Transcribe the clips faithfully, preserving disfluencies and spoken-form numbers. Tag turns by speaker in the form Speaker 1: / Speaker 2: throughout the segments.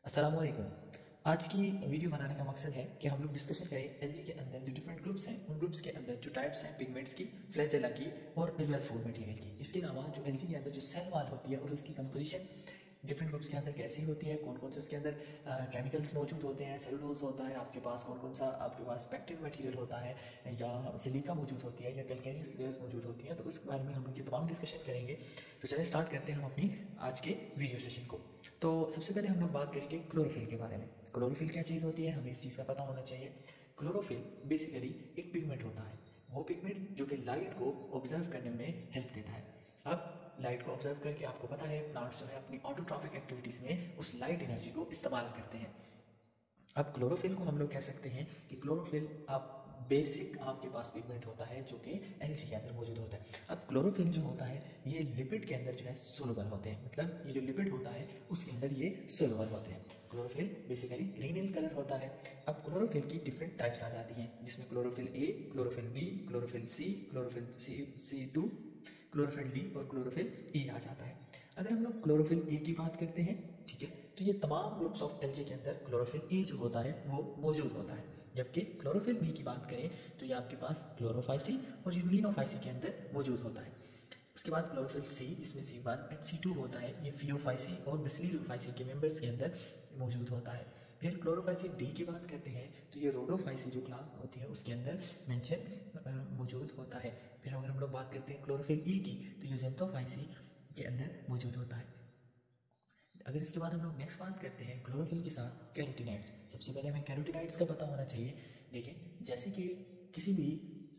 Speaker 1: अस्सलामुअलैकुम। आज की वीडियो बनाने का मकसद है कि हम लोग डिस्कशन करें एलजी के अंदर जो डिफरेंट ग्रुप्स हैं, उन ग्रुप्स के अंदर जो टाइप्स हैं पिगमेंट्स की, फ्लैजेला की और बेसल फूड मटेरियल की। इसके अलावा जो एलजी के अंदर जो सेल वॉल होती है और उसकी कंपोजिशन डिफरेंट ग्रुप्स के अंदर कैसी होती है, कौन कौन से उसके अंदर केमिकल्स मौजूद होते हैं, सेलुलोज होता है आपके पास, कौन कौन सा आपके पास पेक्टिन मटेरियल होता है या सिलिका मौजूद होती है या कैल्केरियस लेयर्स मौजूद होती हैं, तो उस बारे में हम लोग ये तमाम डिस्कशन करेंगे। तो चलिए स्टार्ट करते हैं हम अपनी आज के वीडियो सेशन को। तो सबसे पहले हम लोग बात करेंगे क्लोरोफिल के बारे में। क्लोरोफिल क्या चीज़ होती है, हमें इस चीज़ का पता होना चाहिए। क्लोरोफिल बेसिकली एक पिगमेंट होता है, वो पिगमेंट जो कि लाइट को ऑब्जर्व करने में हेल्प देता है। अब लाइट को ऑब्जर्व करके आपको पता है प्लांट्स जो है अपनी ऑटोट्रॉफिक एक्टिविटीज़ में उस लाइट एनर्जी को इस्तेमाल करते हैं। अब क्लोरोफिल को हम लोग कह सकते हैं कि क्लोरोफिल आप बेसिक आपके पास पिगमेंट होता है जो कि एलजी के अंदर मौजूद होता है। अब क्लोरोफिल जो होता है ये लिपिड के अंदर जो है सोलुबल होते हैं, मतलब ये जो लिपिड होता है उसके अंदर ये सोलुबल होते हैं। Chlorophyll basically green in colour होता है। अब क्लोरोफिल की डिफरेंट टाइप्स आ जाती हैं, जिसमें chlorophyll A, chlorophyll B, chlorophyll C, chlorophyll C C two, chlorophyll D और क्लोरोफिल ई आ जाता है। अगर हम लोग क्लोरोफिल ए की बात करते हैं, ठीक है, तो ये तमाम ग्रुप्स ऑफ एलजी के अंदर क्लोरोफिल ए जो होता है वो मौजूद होता है। जबकि क्लोरोफिल बी की बात करें तो ये आपके पास क्लोरोफाइसी और यूग्लिनोफाइसी के अंदर मौजूद होता है। उसके बाद क्लोरोफिल सी, जिसमें C one and C two होता है, ये फियोफाइसी और बेसिलियोफाइसी के मेंबर्स के अंदर मौजूद होता है। फिर क्लोरोफाइसी डी की बात करते हैं तो ये रोडोफाइसी जो क्लास होती है उसके अंदर मेंशन मौजूद होता है। फिर अगर हम लोग बात करते हैं क्लोरोफिल ई की तो ये जेंथोफाइसी के अंदर मौजूद होता है। अगर इसके बाद हम लोग नेक्स्ट बात करते हैं क्लोरोफिल के साथ कैरोटीनॉइड्स। सबसे पहले हमें कैरोटीनॉइड्स का पता होना चाहिए। देखिए, जैसे कि किसी भी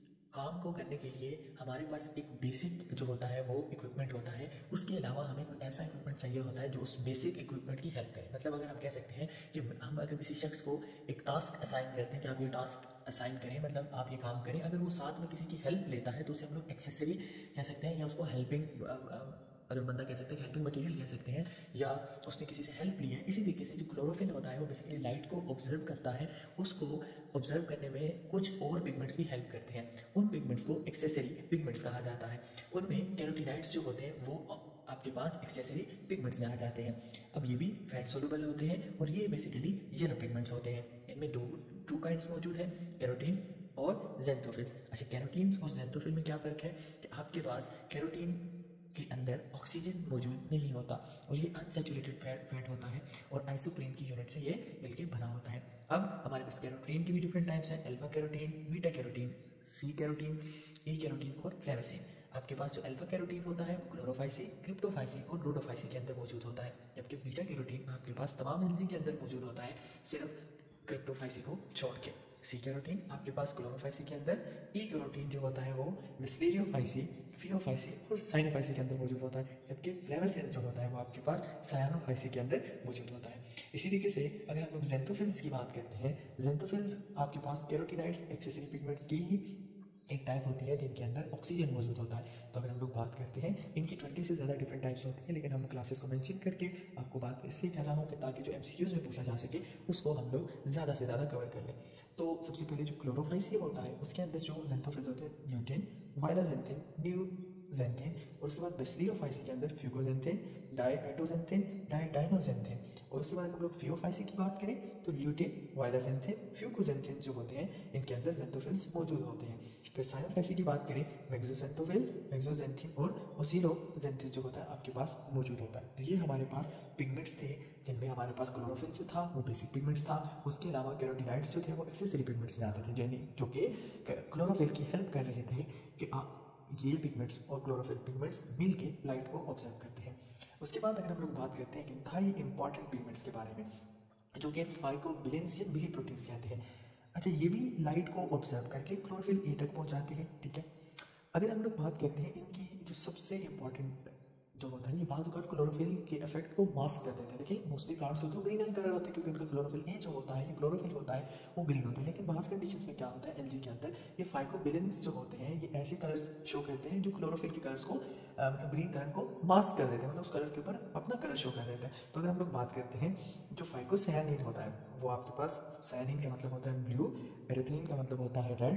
Speaker 1: काम को करने के लिए हमारे पास एक बेसिक जो होता है वो इक्विपमेंट होता है, उसके अलावा हमें कोई ऐसा इक्विपमेंट चाहिए होता है जो उस बेसिक इक्विपमेंट की हेल्प करे। मतलब अगर आप कह सकते हैं कि हम अगर किसी शख्स को एक टास्क असाइन करते हैं कि आप ये टास्क असाइन करें, मतलब आप ये काम करें, अगर वो साथ में किसी की हेल्प लेता है तो उसे हम लोग एक्सेसरी कह सकते हैं या उसको हेल्पिंग, अगर बंदा कह सकते हैं हेल्पिंग मटेरियल कह सकते हैं, या उसने किसी से हेल्प ली है। इसी तरीके से जो क्लोरोफिल होता है वो बेसिकली लाइट को ऑब्जर्व करता है, उसको ऑब्जर्व करने में कुछ और पिगमेंट्स भी हेल्प करते हैं। उन पिगमेंट्स को एक्सेसरी पिगमेंट्स कहा जाता है। उनमें कैरोटीनॉइड्स जो होते हैं वो आपके पास एक्सेसरी पिगमेंट्स में आ जाते हैं। अब ये भी फैट सोलुबल होते हैं और ये बेसिकली येलो पिगमेंट्स होते हैं। इनमें दो टू काइंड्स मौजूद है, कैरोटीन और जेंथोफिल्स। अच्छा, कैरोटीन्स और जेंथोफिल में क्या फ़र्क है कि आपके पास कैरोटीन के अंदर ऑक्सीजन मौजूद नहीं होता और ये अनसैचुरेटेड फैट फैट होता है और आइसोप्रीन की यूनिट से ये मिलके बना होता है। अब हमारे पास कैरोटीन की भी डिफरेंट टाइप्स हैं, alpha carotene, beta carotene, C carotene, E carotene और फ्लेविसिन। आपके पास जो अल्फा कैरोटीन होता है वो क्लोरोफाइसी, क्रिप्टोफाइसी और रोडोफाइसी के अंदर मौजूद होता है, जबकि बीटा कैरोटीन आपके पास तमाम एनर्जी के अंदर मौजूद होता है, सिर्फ क्रिप्टोफाइसी को छोड़ के। सी कैरोटीन आपके पास क्लोरोफाइसी के अंदर, ई कैरोटीन जो होता है वो विस्लेरियोफाइसी, फियोफाइसी और साइनोफाइसी के अंदर मौजूद होता है, जबकि फ्लेवासिन जो होता है वो आपके पास सायानोफाइसी के अंदर मौजूद होता है। इसी तरीके से अगर हम लोग जेंथोफिल्स की बात करते हैं, जेंथोफिल्स आपके पास कैरोटीनॉइड्स एक्सेसरी पिगमेंट्स की ही एक टाइप होती है जिनके अंदर ऑक्सीजन मौजूद होता है। तो अगर हम लोग बात करते हैं, इनकी ट्वेंटी से ज़्यादा डिफरेंट टाइप्स होती हैं, लेकिन हम क्लासेस को मेंशन करके आपको बात इसलिए कर रहा हूँ कि ताकि जो एमसीक्यूज में पूछा जा सके उसको हम लोग ज़्यादा से ज़्यादा कवर कर लें। तो सबसे पहले जो क्लोरोफाइसी होता है उसके अंदर जो जेंथोफिल्स होते हैं, ल्यूटिन, वायलाजेंथिन, न्यूजेंथिन, और उसके बाद बेसिलियोफाइसी के अंदर फ्यूगोजेंथिन, डाईएटोजेंथिन, डाईडाइनोजेंथिन, और उसके बाद हम लोग फियोफाइसी की बात करें तो ल्यूटिन, वायलाजेंथिन, फ्यूगोजेंथिन जो होते हैं इनके अंदर जेंथोफिल्स मौजूद होते हैं। फिर साइनोफाइसी की बात करें, मेग्जोजेंथोफिल, मेग्जोजेंथिन और ओसिलोजेंथिन जो होता है आपके पास मौजूद होता है। तो ये हमारे पास पिगमेंट्स थे जिनमें हमारे पास क्लोरोफिल जो था वो बेसिक पिगमेंट्स था, उसके अलावा कैरोटीनॉइड्स जो थे वो एक्सेसरी पिगमेंट्स में आते थे, यानी जो कि क्लोरोफिल की हेल्प कर रहे थे कि आप ये पिगमेंट्स और क्लोरोफिल पिगमेंट्स मिलके लाइट को ऑब्जर्व करते हैं। उसके बाद अगर हम लोग बात करते हैं इंतहाई इंपॉर्टेंट पिगमेंट्स के बारे में जो कि फाइकोबिलेंस या बिली प्रोटीन्स कहते हैं। अच्छा, ये भी लाइट को ऑब्जर्व करके क्लोरोफिल ए तक पहुंचाते हैं, ठीक है। अगर हम लोग बात करते हैं इनकी जो सबसे इंपॉर्टेंट जो होता है, ये बाज़ औक़ात क्लोरोफिल के इफेक्ट को मास्क कर देते हैं। देखिए, मोस्टली प्लांट्स होते हैं ग्रीन एंड कलर होते हैं क्योंकि उनका क्लोरोफिल ए जो होता है, ये क्लोरोफिल होता है वो ग्रीन होता है। लेकिन बाज़ कंडीशंस में क्या होता है एलजी के अंदर, ये फाइकोबिलेंस जो होते हैं ये ऐसे कलर्स शो करते हैं जो क्लोरोफिल के कलर्स को अ, मतलब ग्रीन कलर को मास्क कर देते हैं, मतलब उस कलर के ऊपर अपना कलर शो कर देते हैं। तो अगर हम लोग बात करते हैं, जो फाइकोसयानिन होता है वो आपके पास, सयानिन का मतलब होता है ब्लू, एरिथ्रिन का मतलब होता है रेड,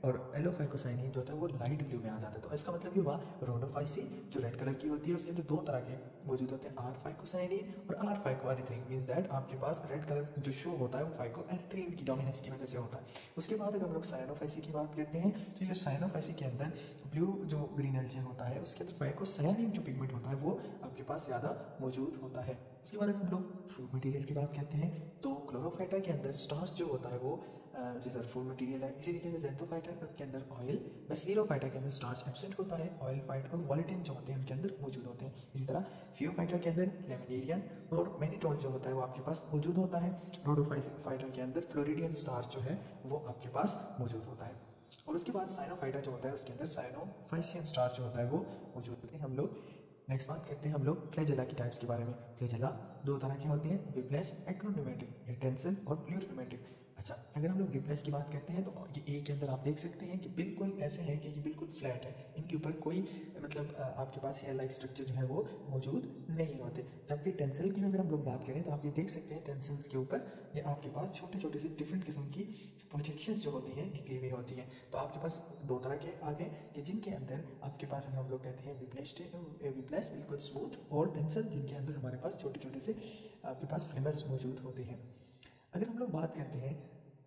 Speaker 1: और एलो फाइकोसाइनिन जो होता है वो लाइट ब्लू में आ जाता है। तो इसका मतलब ये हुआ रोडोफाइसिन जो रेड कलर की होती है उसके अंदर दो तरह के मौजूद होते हैं, आर फाइकोसाइनिन और आर फाइकोएरिथ्रिन। मींस दैट आपके पास रेड कलर जो शो होता है वो फाइकोएरिथ्रिन की डोमिनेंस की वजह से होता है। उसके बाद अगर हम लोग साइनोफाइसी की बात करते हैं तो ये साइनोफाइसी के अंदर ब्लू जो ग्रीन एल्जिन होता है उसके अंदर फाइकोसायानिन जो पिगमेंट होता है वो आपके पास ज़्यादा मौजूद होता है। उसके बाद अगर हम लोग फूड मटेरियल की बात करते हैं तो क्लोरोफाइटा के अंदर स्टार्च जो होता है वो रिजर्व फूड मटेरियल है। इसी तरीके से जेंथोफाइटा के अंदर ऑयल, बेसिलोफाइटा के अंदर स्टार्च एब्सेंट होता है, ऑयल फाइट और वॉलेटिन जो होते हैं उनके अंदर मौजूद होते हैं। इसी तरह फियोफाइटा के अंदर लेमिनेरियन और मैनिटोल जो होता है वो आपके पास मौजूद होता है। रोडोफाइटा के अंदर फ्लोरिडियन स्टार्च जो है वो आपके पास मौजूद होता है। और उसके बाद साइनोफाइटा जो होता है उसके अंदर साइनोफाइसियन स्टार्च जो होता है वो मौजूद होते हैं। हम लोग नेक्स्ट बात करते हैं हम लोग फ्लैजेला की टाइप्स के बारे में। फ्लैजेला दो तरह के होते हैं, विप्लैश एक्रोन्यूमेटिक या टेंसिल और प्लूरोन्यूमेटिक। अच्छा, अगर हम लोग विप्लैश की बात करते हैं तो ये ए के अंदर आप देख सकते हैं कि बिल्कुल ऐसे है कि ये बिल्कुल फ्लैट है, इनके ऊपर कोई मतलब आपके पास हेयर लाइक स्ट्रक्चर जो है वो मौजूद नहीं होते। जबकि टेंसिल की अगर हम लोग बात करें तो आप ये देख सकते हैं टेंसिल्स के ऊपर ये आपके पास छोटे छोटे से डिफरेंट किस्म की प्रोजेक्शंस जो होती हैं निकली हुई होती हैं। तो आपके पास दो तरह के आ गए कि जिनके अंदर आपके पास हम लोग कहते हैं विप्लैश विप्लैश बिल्कुल स्मूथ, और टेंसिल जिनके अंदर हमारे पास छोटे छोटे से आपके पास फ्लेमर्स मौजूद होते हैं। अगर हम लोग बात करते हैं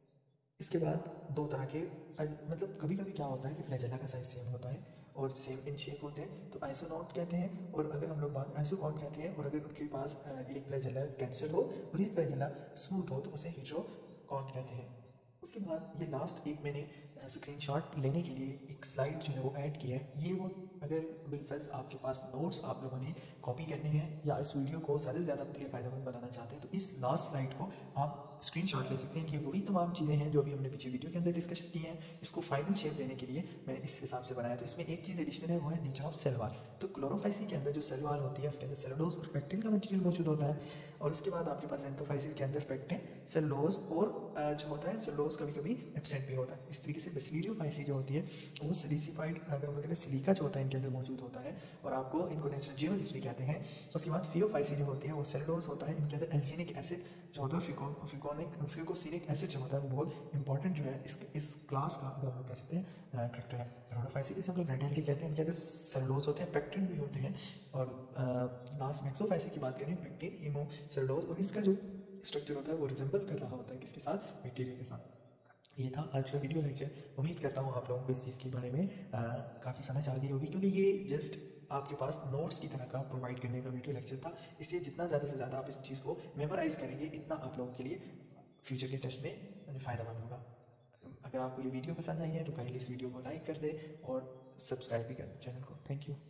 Speaker 1: इसके बाद दो तरह के मतलब कभी कभी क्या होता है कि फ्लैजेला का साइज सेम होता है और सेम इन शेप होते हैं तो आइसोनॉट कहते हैं, और अगर हम लोग बात आइसोकॉट कहते हैं। और अगर उनके पास एक फ्लैजेला टेंसिल हो और एक फ्लैजेला स्मूथ हो तो उसे हेटेरोकॉट कहते हैं। उसके बाद ये लास्ट एक मैंने स्क्रीनशॉट लेने के लिए एक स्लाइड जो है वो ऐड किया है। ये वो अगर बिलफर्ज आपके पास नोट्स आप लोगों ने कॉपी करने हैं या इस वीडियो को ज़्यादा से ज़्यादा अपने लिए फ़ायदेमंद बनाना चाहते हैं तो इस लास्ट स्लाइड को आप स्क्रीनशॉट ले सकते हैं कि वही तमाम चीज़ें हैं जो अभी हमने पीछे वीडियो के अंदर डिस्कस की हैं। इसको फाइनल शेप देने के लिए मैंने इस हिसाब से बनाया। तो इसमें एक चीज़ एडिशनल है वो है नेचर ऑफ सेल वॉल। तो क्लोरोफाइसी के अंदर जो सेल वॉल होती है उसके अंदर सेलुलोज और पेक्टिन का मटेरियल मौजूद होता है। और उसके बाद आपके पास एंथोफाइसिस के अंदर पेक्टिन, सेलुलोज और जो होता है सेलुलोज कभी कभी एब्सेंट भी होता है। इस तरीके से बेसिलियोफाइसी जो होती है वो सिलिसिफाइड अगर हम कहते हैं सिलिका जो होता है इनके अंदर मौजूद होता है और आपको इनको नेचुरल ज्यूल्स भी कहते हैं। उसके बाद फियोफाइसी जो होती है वो सेलुलोज होता है, इनके अंदर एल्जीनिक एसिड जो होता है फिकोन फिकोनिक फ्यूकोसिलिक एसिड जो होता है वो बहुत इंपॉर्टेंट जो है इस इस क्लास का अगर हम लोग कह सकते हैं करेक्टर है। रोडोफाइसी जैसे हम लोग रेड एल्गी कहते हैं, इनके अंदर सेलुलोज होते हैं, पेक्टिन भी होते हैं। और लास्ट मेक्सोफाइसी की बात करें पेक्टिन, हीमो, सेलुलोज, और इसका जो स्ट्रक्चर होता है वो रिजेंबल कर रहा होता है किसके साथ, बैक्टीरिया के साथ। ये था आज का वीडियो लेक्चर। उम्मीद करता हूँ आप लोगों को इस चीज़ के बारे में काफ़ी समझ आ गई होगी, क्योंकि ये जस्ट आपके पास नोट्स की तरह का प्रोवाइड करने का वीडियो लेक्चर था। इसलिए जितना ज़्यादा से ज़्यादा आप इस चीज़ को मेमोराइज करेंगे इतना आप लोगों के लिए फ्यूचर के टेस्ट में फ़ायदेमंद होगा। अगर आपको ये वीडियो पसंद आई है तो काइंडली इस वीडियो को लाइक कर दे और सब्सक्राइब भी कर चैनल को। Thank you.